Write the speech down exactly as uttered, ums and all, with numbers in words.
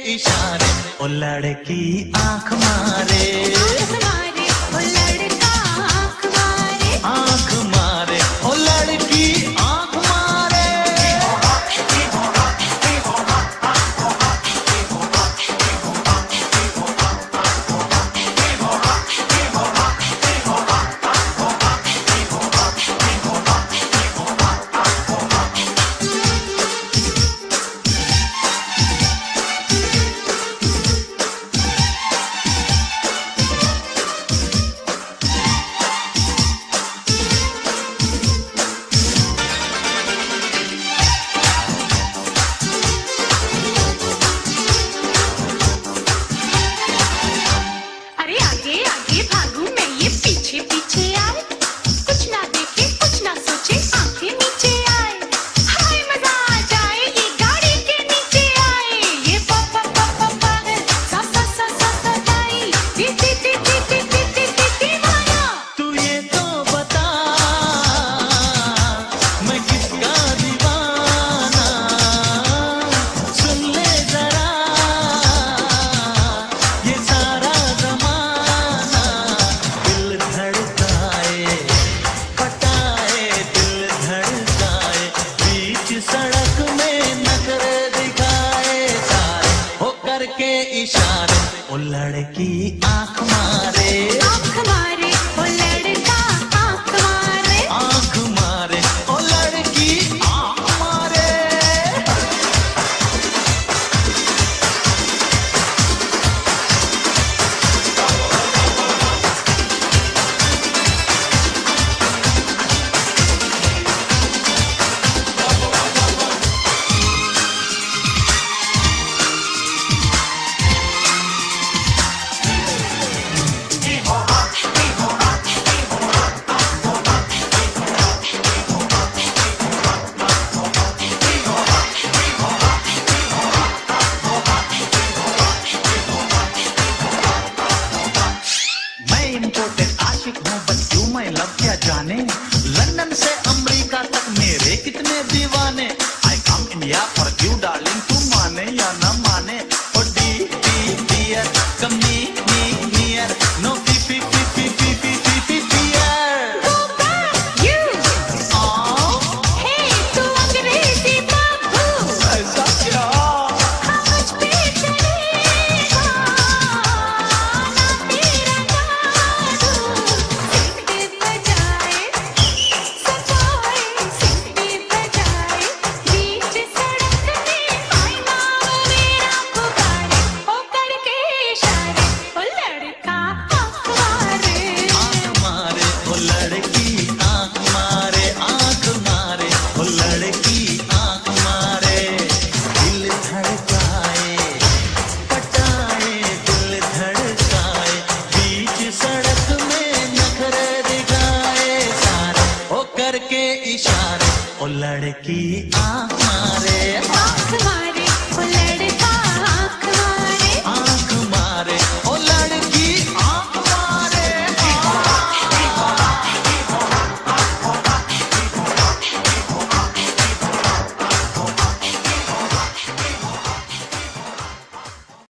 इशारे, ओ लड़की आंख मारे, आंख मारे, ओ लड़का आंख मारे, आंख मारे, ओ लड़की आंख मारे। इशारे, ओ लड़की आंख मारे, आंख मारे, ओ लड़का आंख मारे, आंख मारे, ओ लड़की आंख मारे। आशिक हूँ बस क्यों मैं लब क्या जाने, लंदन से अमेरिका तक मेरे कितने दीवाने। I come India for you darling, तू माने या ना माने। Oh D D dear come nee nee near, no fee fee fee fee fee fee fee fee fear. Go back, you, hey तू अंग्रेजी बाबू, ऐसा क्या? हाँ मुझ पे चलेगा ना तेरा जादू। सीटी बजाए, सजाए, सीटी बजाए, बीच सड़क में आई नाम मेरा पुकारे, ओ करके इशारे, ओ लड़का आंख मारे, आंख मारे, ओ लड़की आंख मारे, आंख मारे, ओ लड़की आंख मारे। दिल धड़काए, पटाए, दिल धड़काए, बीच सड़क में नखरे दिखाए सारे, ओ करके इशारे, ओ लड़की